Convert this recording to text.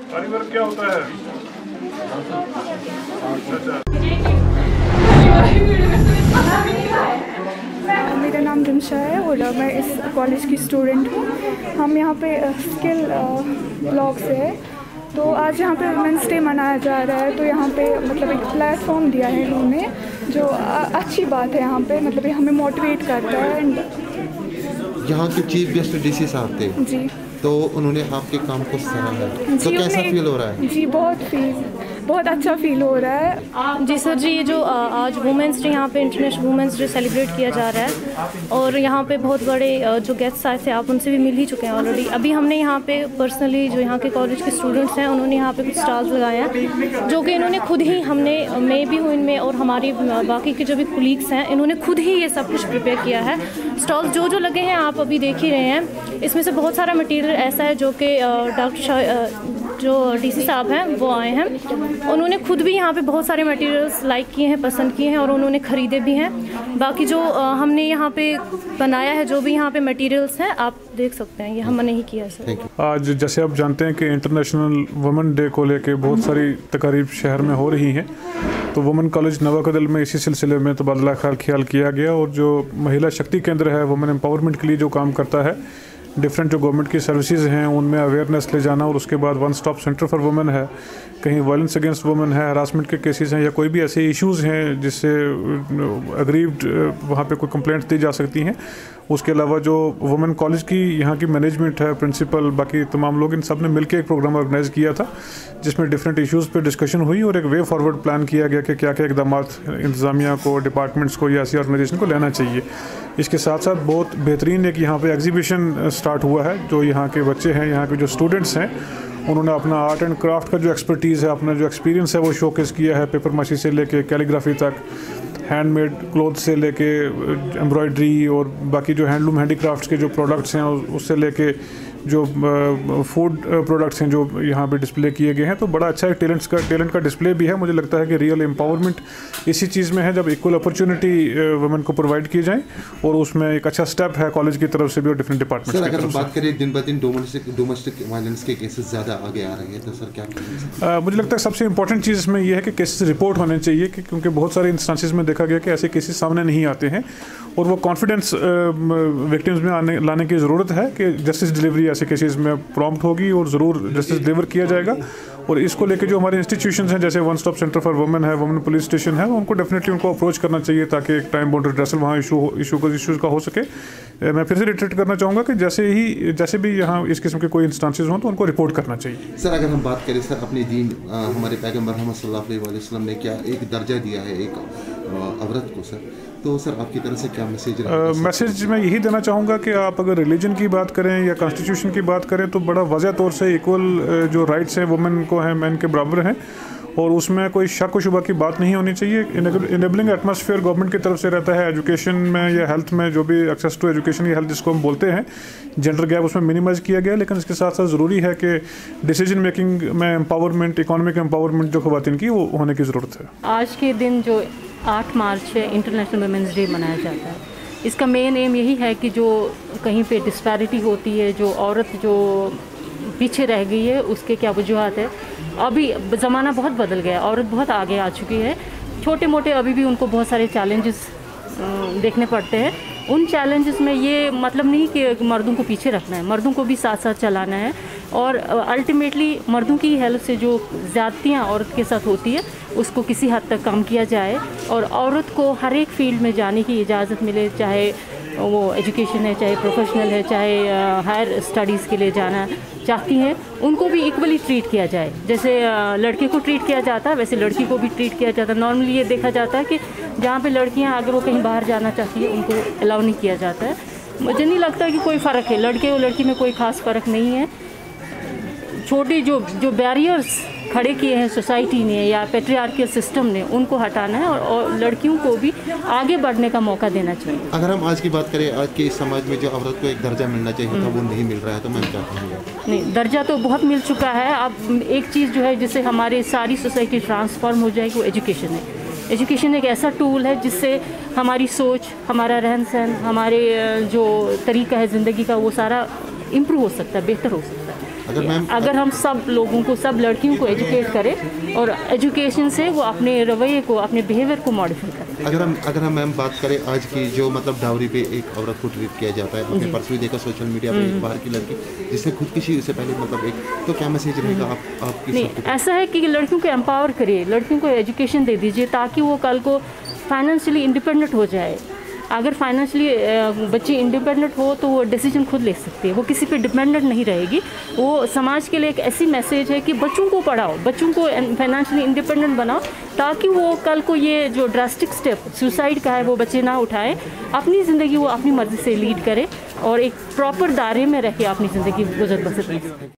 आरी वर्क क्या होता है? मेरा नाम रिमशा है और मैं इस कॉलेज की स्टूडेंट हूँ। हम यहाँ पे स्किल ब्लॉक से है, तो आज यहाँ पे वुमेंस डे मनाया जा रहा है। तो यहाँ पे मतलब एक प्लेटफॉर्म दिया है इन्होंने, जो अच्छी बात है। यहाँ पे मतलब ये हमें मोटिवेट करता है। एंड यहाँ के चीफ गेस्ट डीसी साहब थे जी, तो उन्होंने आपके काम को सराहा है, तो कैसा फील हो रहा है? जी बहुत अच्छा फील हो रहा है। जी सर जी, ये जो आज वुमेंस डे यहाँ पे इंटरनेशनल वुमेंस डे सेलिब्रेट किया जा रहा है और यहाँ पे बहुत बड़े जो गेस्ट्स आए थे, आप उनसे भी मिल ही चुके हैं ऑलरेडी। अभी हमने यहाँ पे पर्सनली जो यहाँ के कॉलेज के स्टूडेंट्स हैं, उन्होंने यहाँ पे कुछ स्टॉल्स लगाए हैं जो कि इन्होंने खुद ही, मैं भी हूँ इनमें और हमारी बाकी के जो भी कुलीग्स हैं, इन्होंने खुद ही ये सब कुछ प्रिपेयर किया है। स्टॉल्स जो लगे हैं आप अभी देख ही रहे हैं। इसमें से बहुत सारा मटीरियल ऐसा है जो कि जो डीसी साहब हैं वो आए हैं, उन्होंने खुद भी यहाँ पे बहुत सारे मटेरियल्स लाइक किए हैं, पसंद किए हैं और उन्होंने ख़रीदे भी हैं। बाकी जो हमने यहाँ पे बनाया है, जो भी यहाँ पे मटेरियल्स हैं, आप देख सकते हैं, ये हमने ही किया है सर। आज जैसे आप जानते हैं कि इंटरनेशनल वुमेन डे को लेके बहुत सारी तकारीब शहर में हो रही हैं, तो वुमेन कॉलेज नवाकदल में इसी सिलसिले में तबादला ख्याल किया गया और जो महिला शक्ति केंद्र है वुमेन एम्पावरमेंट के लिए जो काम करता है, डिफरेंट जो गवर्नमेंट की सर्विसेज हैं उनमें अवेयरनेस ले जाना, और उसके बाद one stop centre for women है, कहीं वायलेंस अगेंस्ट वुमेन है, हरासमेंट के केसेस हैं या कोई भी ऐसे इश्यूज़ हैं जिससे अग्रीव्ड वहाँ पे कोई कंप्लेंट्स दी जा सकती हैं। उसके अलावा जो वुमेन कॉलेज की यहाँ की मैनेजमेंट है, प्रिंसिपल, बाकी तमाम लोग, इन सब ने मिलकर एक प्रोग्राम ऑर्गेनाइज किया था जिसमें डिफरेंट इश्यूज़ पे डिस्कशन हुई और एक वे फॉरवर्ड प्लान किया गया कि क्या क्या इकदाम इंतज़ामिया को, डिपार्टमेंट्स को या ऐसी ऑर्गेनाइजेशन को लेना चाहिए। इसके साथ साथ बहुत बेहतरीन एक यहाँ पे एग्जीबिशन स्टार्ट हुआ है। जो यहाँ के बच्चे हैं, यहाँ के जो स्टूडेंट्स हैं, उन्होंने अपना आर्ट एंड क्राफ्ट का जो एक्सपर्टीज़ है, अपना जो एक्सपीरियंस है वो शोकेस किया है। पेपर माशी से लेके कैलीग्राफी तक, हैंडमेड क्लोथ से लेके एम्ब्रॉयडरी और बाकी जो हैंडलूम हैंडीक्राफ्ट्स के जो प्रोडक्ट्स हैं उससे लेके जो फूड प्रोडक्ट्स हैं जो यहाँ पे डिस्प्ले किए गए हैं। तो बड़ा अच्छा एक टैलेंट का डिस्प्ले भी है। मुझे लगता है कि रियल एम्पावरमेंट इसी चीज़ में है जब इक्वल अपॉर्चुनिटी वुमेन को प्रोवाइड की जाए, और उसमें एक अच्छा स्टेप है कॉलेज की तरफ से भी और डिफरेंट डिपार्टमेंट्स की तरफ से। अगर हम बात करें दिन ब दिन डोमेस्टिक वायलेंस के केसेस ज़्यादा आगे आ रहे हैं, तो सर क्या मुझे लगता है सबसे इंपॉर्टेंट चीज़ इसमें यह है कि केसेस रिपोर्ट होने चाहिए, क्योंकि बहुत सारे इंस्टांसेस में देखा गया कि ऐसे केसेस सामने नहीं आते हैं और वो कॉन्फिडेंस विक्टिम्स में लाने की ज़रूरत है कि जस्टिस डिलीवरी ऐसे केसेस में प्रॉम्प्ट होगी और ज़रूर जस्टिस डिलीवर किया जाएगा। और इसको लेके जो हमारे इंस्टीट्यूशंस हैं, जैसे one stop centre for women है, वुमेन पुलिस स्टेशन है, उनको डेफिनेटली उनको अप्रोच करना चाहिए ताकि एक टाइम बाउंड रिड्रेसल वहाँ इशूज़ का हो सके। मैं फिर से रिट्रेट करना चाहूँगा कि जैसे भी यहाँ इस किस्म के कोई इंस्टांसेस हों तो उनको रिपोर्ट करना चाहिए। सर अगर हम बात करें सर, अपने दीन हमारे पैगम्बर मोहम्मद सल्लल्लाहु अलैहि वसल्लम ने क्या एक दर्जा दिया है एक औरत को सर, तो सर आपकी तरफ से क्या मैसेज मैसेज मैं यही देना चाहूँगा कि आप अगर रिलीजन की बात करें या कॉन्स्टिट्यूशन की बात करें तो बड़ा वाज़ह तौर से इक्वल जो राइट्स हैं वुमेन को हैं, मैन के बराबर हैं, और उसमें कोई शक व शुबा की बात नहीं होनी चाहिए। इनेबलिंग एटमॉस्फेयर गवर्नमेंट की तरफ से रहता है एजुकेशन में या हेल्थ में, जो भी एक्सेस टू एजुकेशन या हेल्थ जिसको हम बोलते हैं, जेंडर गैप उसमें मिनिमाइज़ किया गया। लेकिन इसके साथ साथ ज़रूरी है कि डिसीजन मेकिंग में एम्पावरमेंट, इकोनॉमिक एम्पावरमेंट जो ख़वातीन की, वो होने की ज़रूरत है। आज के दिन जो 8 मार्च है इंटरनेशनल वुमेंस डे मनाया जाता है, इसका मेन एम यही है कि जो कहीं पे डिस्पैरिटी होती है, जो औरत जो पीछे रह गई है, उसके क्या वजूहत है। अभी ज़माना बहुत बदल गया, औरत बहुत आगे आ चुकी है। छोटे मोटे अभी भी उनको बहुत सारे चैलेंजेस देखने पड़ते हैं। उन चैलेंजेस में ये मतलब नहीं कि मर्दों को पीछे रखना है, मर्दों को भी साथ साथ चलाना है। और अल्टीमेटली मर्दों की हेल्प से जो ज़्यादतियाँ औरत के साथ होती है उसको किसी हद तक कम किया जाए, और औरत को हर एक फील्ड में जाने की इजाज़त मिले, चाहे वो एजुकेशन है, चाहे प्रोफेशनल है, चाहे हायर स्टडीज़ के लिए जाना चाहती हैं, उनको भी इक्वली ट्रीट किया जाए। जैसे लड़के को ट्रीट किया जाता है वैसे लड़की को भी ट्रीट किया जाता है। नॉर्मली ये देखा जाता है कि जहाँ पे लड़कियाँ अगर वो कहीं बाहर जाना चाहती है उनको अलाउ नहीं किया जाता है। मुझे नहीं लगता कि कोई फ़र्क है, लड़के और लड़की में कोई ख़ास फ़र्क नहीं है। छोटे जो बैरियर्स खड़े किए हैं सोसाइटी ने या पेट्रियार्कियल सिस्टम ने, उनको हटाना है और लड़कियों को भी आगे बढ़ने का मौका देना चाहिए। अगर हम आज की बात करें, आज के इस समाज में जो औरत को एक दर्जा मिलना चाहिए था वो नहीं मिल रहा है, तो मैं क्या कहूँगा? नहीं, दर्जा तो बहुत मिल चुका है। अब एक चीज़ जो है जिससे हमारी सारी सोसाइटी ट्रांसफॉर्म हो जाएगी, वो एजुकेशन है। एजुकेशन एक ऐसा टूल है जिससे हमारी सोच, हमारा रहन सहन, हमारे जो तरीका है ज़िंदगी का, वो सारा इम्प्रूव हो सकता है, बेहतर हो सकता है। अगर हम सब लोगों को, सब लड़कियों को एजुकेट करें और एजुकेशन से वो अपने रवैये को, अपने बिहेवियर को मॉडिफाई करें। अगर हम मैम बात करें आज की जो मतलब डाउरी पे एक औरत को ट्रीट किया जाता है, आपने परसों ही देखा सोशल मीडिया पे एक बाहर की लड़की जिसने खुदकुशी से पहले मतलब एक, तो क्या मैसेज रहेगा आपकी? नहीं, ऐसा है कि लड़कियों को एम्पावर करिए, लड़कियों को एजुकेशन दे दीजिए ताकि वो कल को फाइनेंशियली इंडिपेंडेंट हो जाए। अगर फाइनेंशियली बच्ची इंडिपेंडेंट हो तो वो डिसीजन खुद ले सकती है, वो किसी पे डिपेंडेंट नहीं रहेगी। वो समाज के लिए एक ऐसी मैसेज है कि बच्चों को पढ़ाओ, बच्चों को फाइनेंशियली इंडिपेंडेंट बनाओ ताकि वो कल को ये जो ड्रास्टिक स्टेप सुसाइड का है वो बच्चे ना उठाएं, अपनी ज़िंदगी वो अपनी मर्ज़ी से लीड करें और एक प्रॉपर दायरे में रह के अपनी ज़िंदगी गुजर बसर करें।